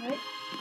Alright.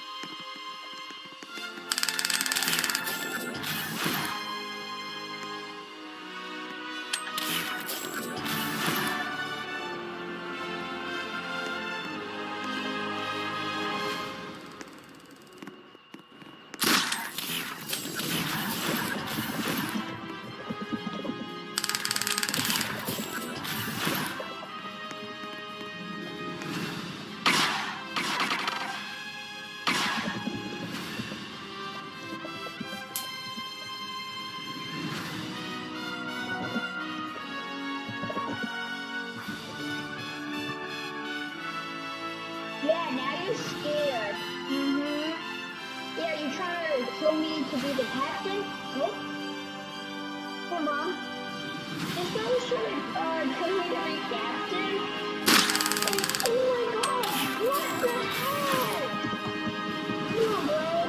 Yeah, now you're scared. Yeah, you're trying to kill me to be the captain? Nope. Come on. This guy was trying to kill me to be captain? Oh my gosh, what the hell? Come on, bro.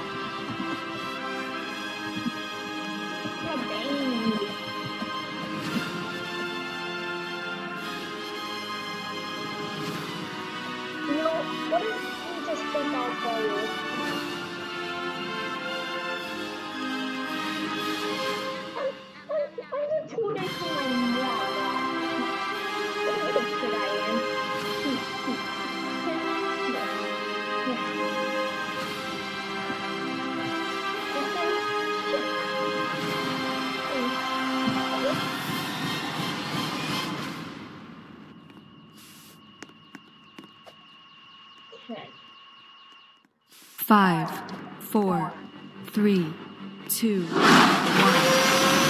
You're banging me. You know, what if we just take out for you? I'm 2 days from my mom. Look at the kid I am. Okay. 5, 4, 3, 2, 1.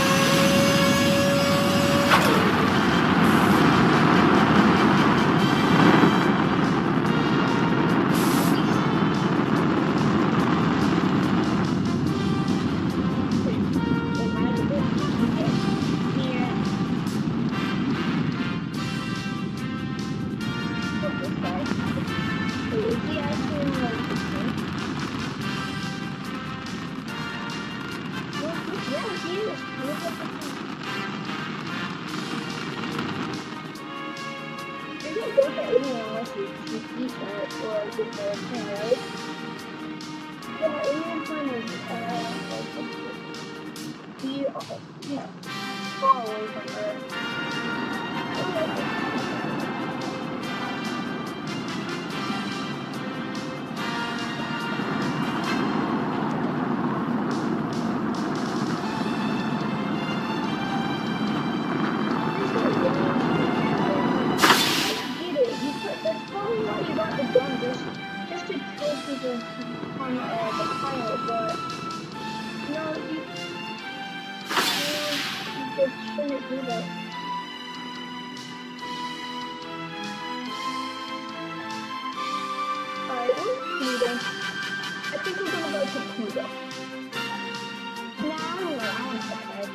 I think we're gonna go to Pluto. No, I don't know.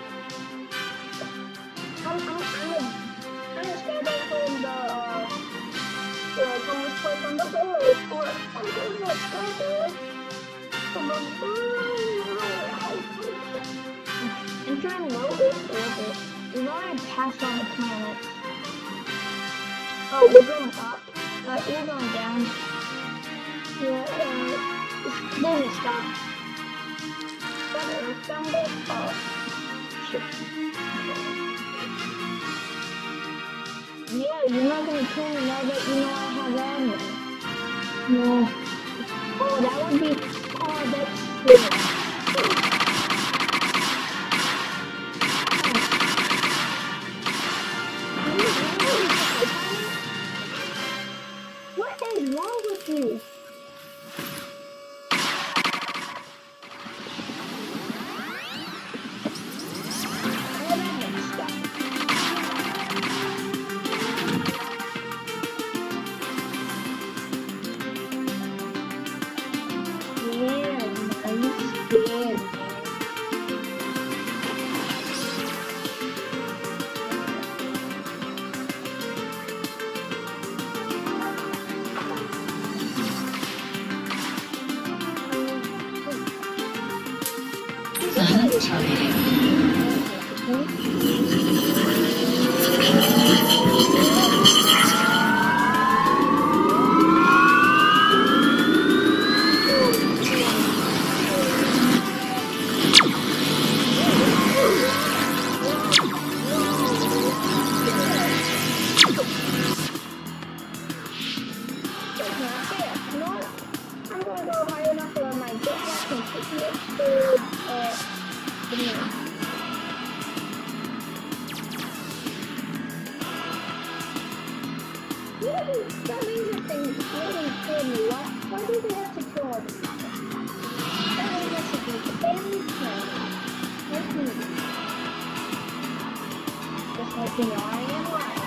I'm gonna skydive from from this place on the boat. I'm going to skydive from the boat. I'm trying to low orbit. We've already passed on the planet. Oh, we're going up. We're going down. Yeah, then it stops. Oh, shit. Yeah, you're not gonna kill me now that you know I have ammo. No. Oh, that would be... Oh, that's good. What is wrong with you? You know, I am lying.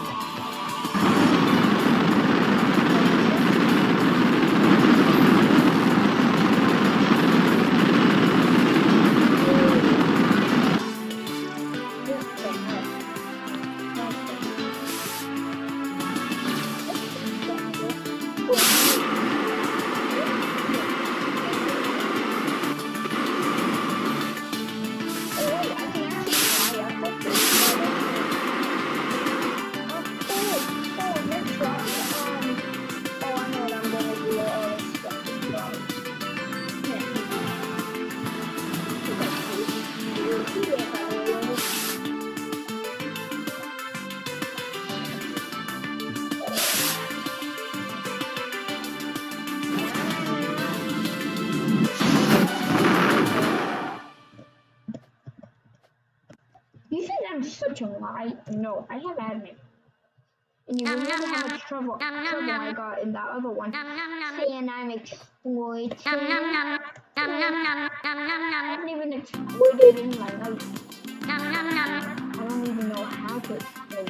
You think I'm such a lie? No, I have admin. And you remember how much trouble I got in that other one. Saying I'm exploiting. I haven't even exploited in my life. I don't even know how to exploit.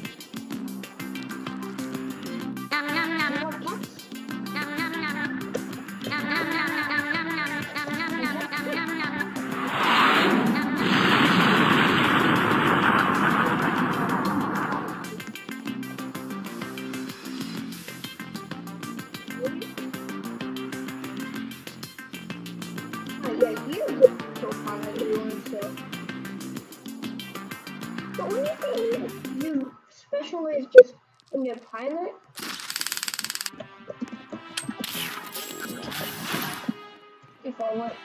But when you say you special is just when you're a pilot, if I went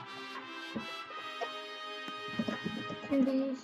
to these.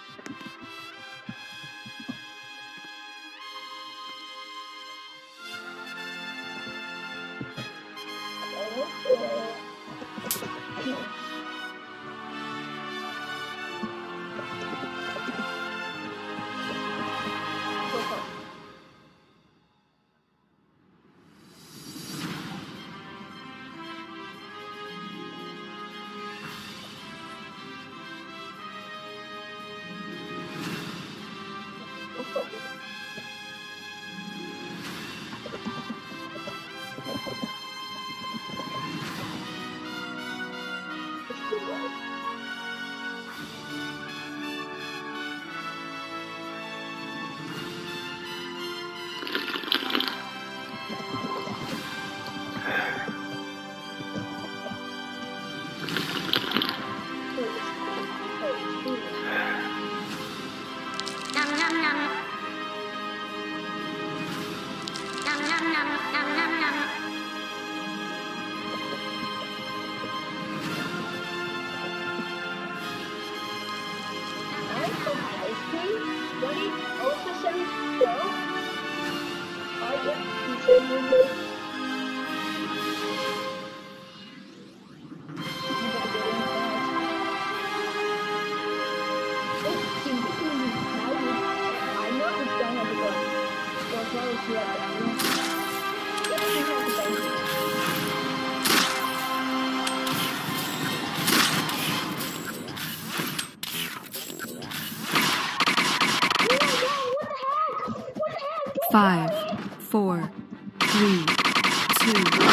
Five, 4, 3, 2, 1.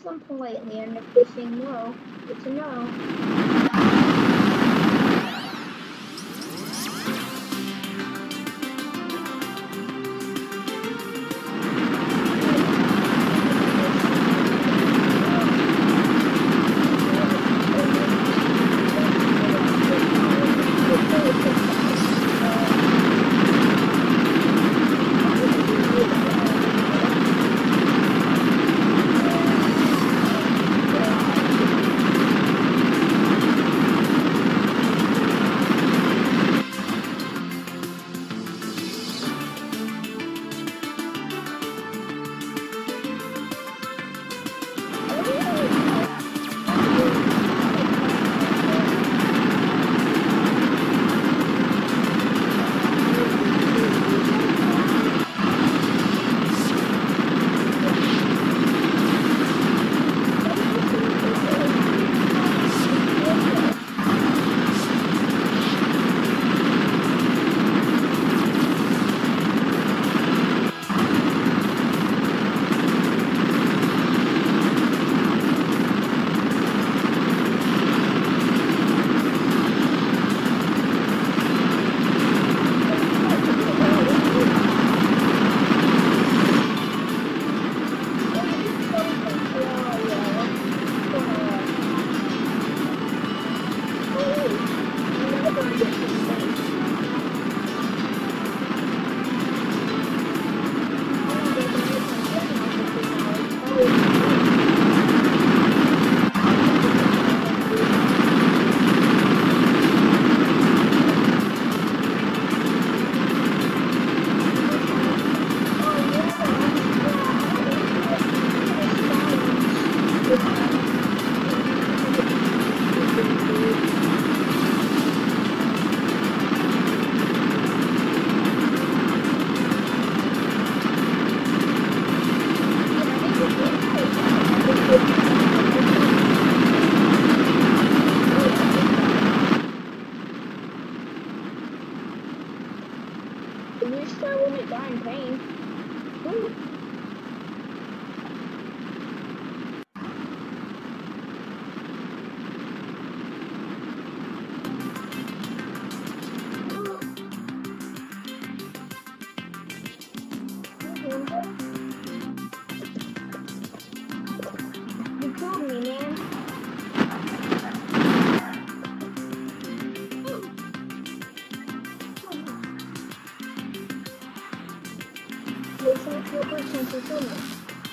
ask them politely, and if they say no, it's a no. At least I wouldn't die in pain. Ooh. You killed me, man. Listen to your person to kill me.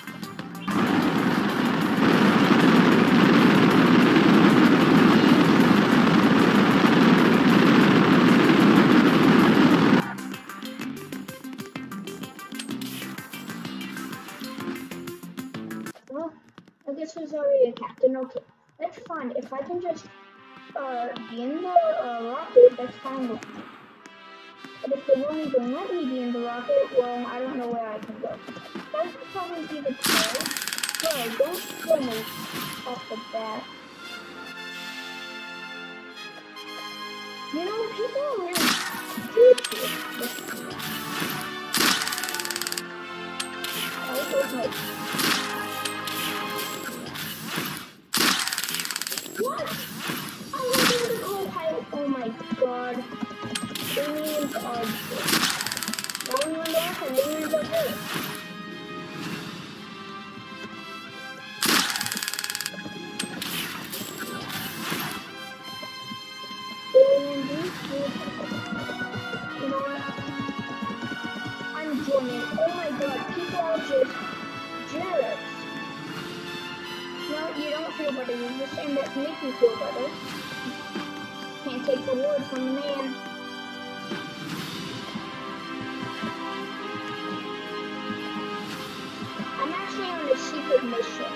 Well, I guess there's already a captain. Okay, that's fine. If I can just be in the rocket, that's fine with me. But if they won't even let me be in the rocket, well, I don't know where I can go. That would probably be the tail. No, don't kill me off the bat. You know, people are really stupid. Oh, there's no... What? I wasn't the co-pilot. Oh my god. Aliens are good. Now we went off and aliens are good. Aliens is good. You know what? I'm joining. Oh my god, people are just jerks. No, you don't feel better. You're just saying that to make you feel better. Can't take the word from a man. I'm actually on a secret mission.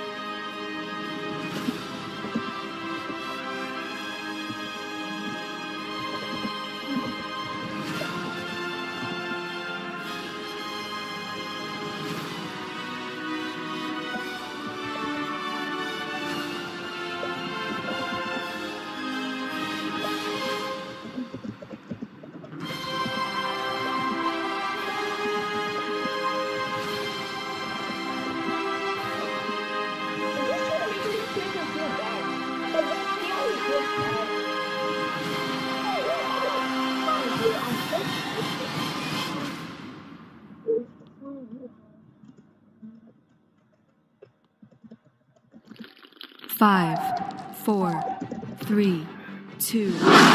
5, 4, 3, 2.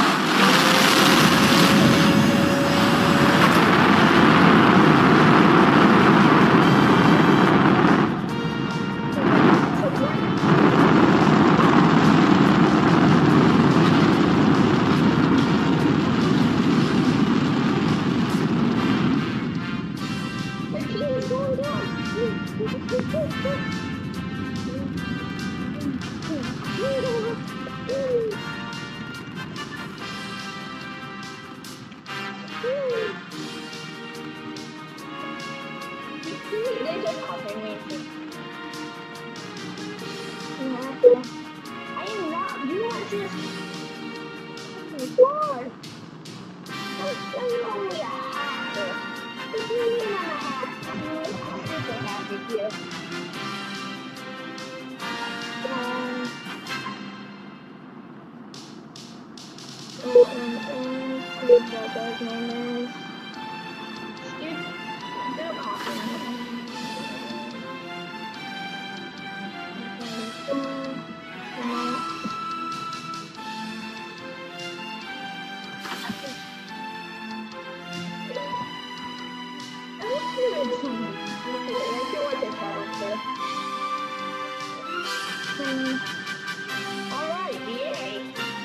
They just copying me. I am not. You are just. Oh my god. I'm only a hacker. What do you mean I'm a hacker? I'm just a hacker here. That guy's name is. Dude, they're copying me. Alright, yay!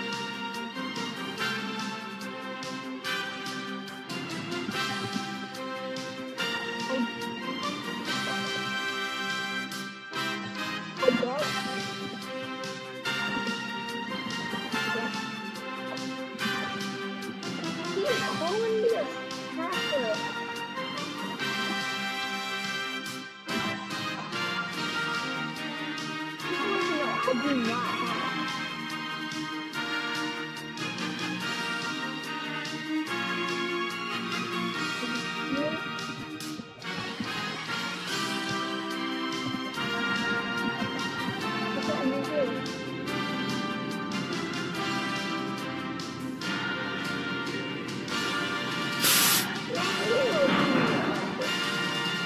He's calling me a hacker. I do not have.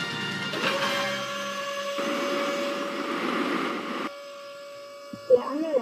Yeah, I'm gonna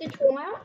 chill out.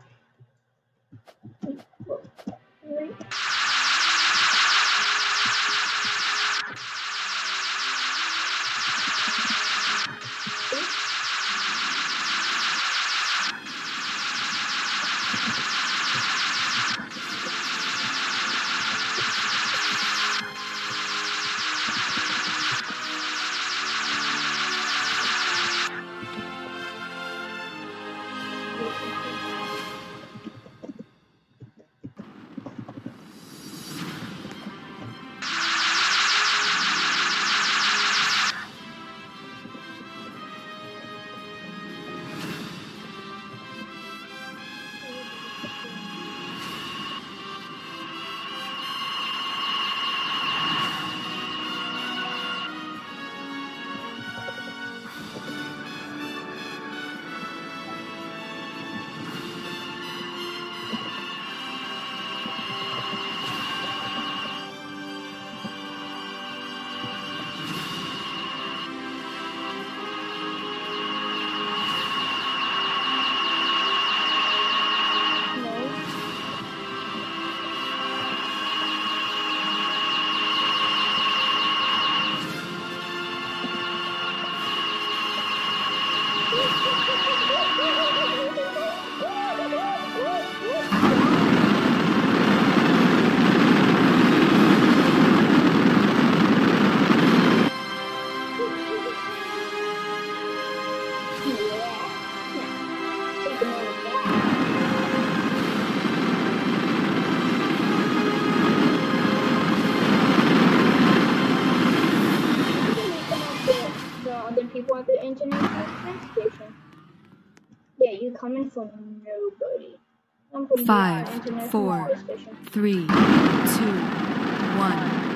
People at the international space station. Yeah, you coming from nobody. I'm from 5, 4, 3, 2, 1.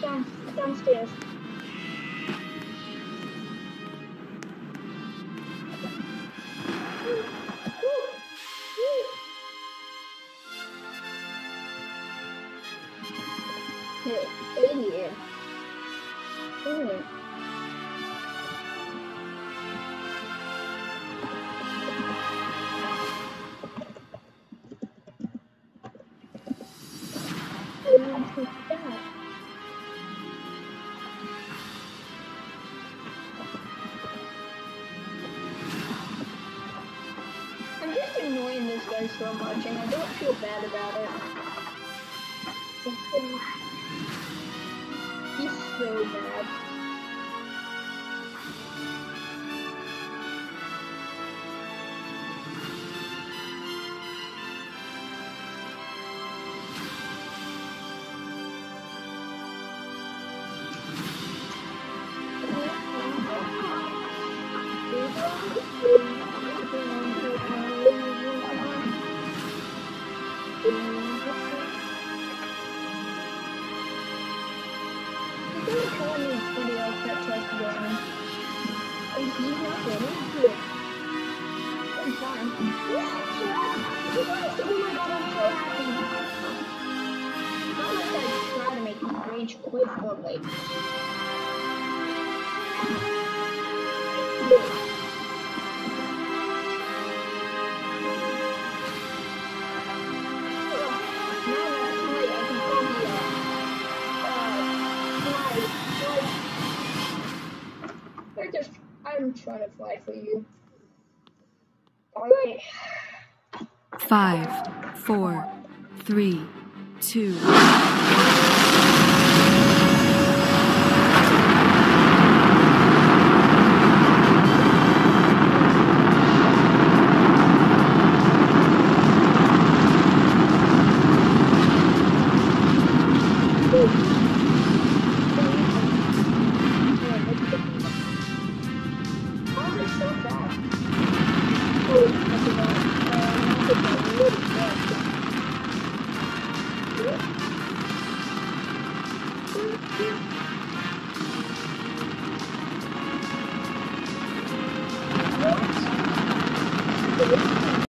downstairs. Hey, idiot. I'm just annoying this guy so much, and I don't feel bad about it. He's so bad. Quit for like I'm trying to fly for you. Alright. 5, 4, 3, 2.